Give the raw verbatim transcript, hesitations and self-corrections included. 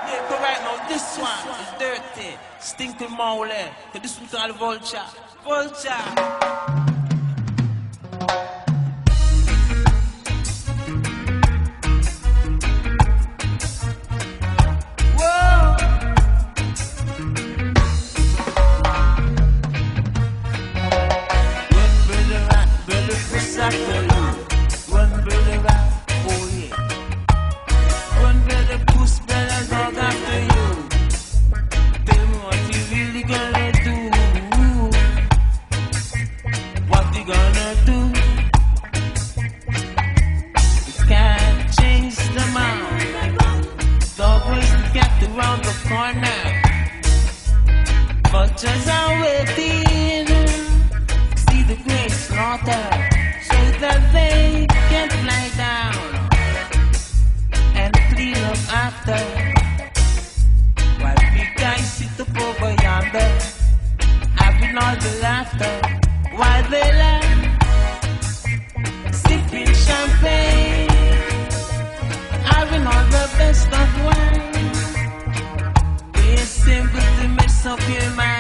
Yeah, but right now this one is dirty, stinking mole. So this one called Vulture. Vulture. Vultures are waiting, see the great slaughter, so that they can fly down and clean up after. While big guys sit up over yonder, having all the laughter, while they laugh, sipping champagne, having all the best of wine. It's simple to mess up your mind.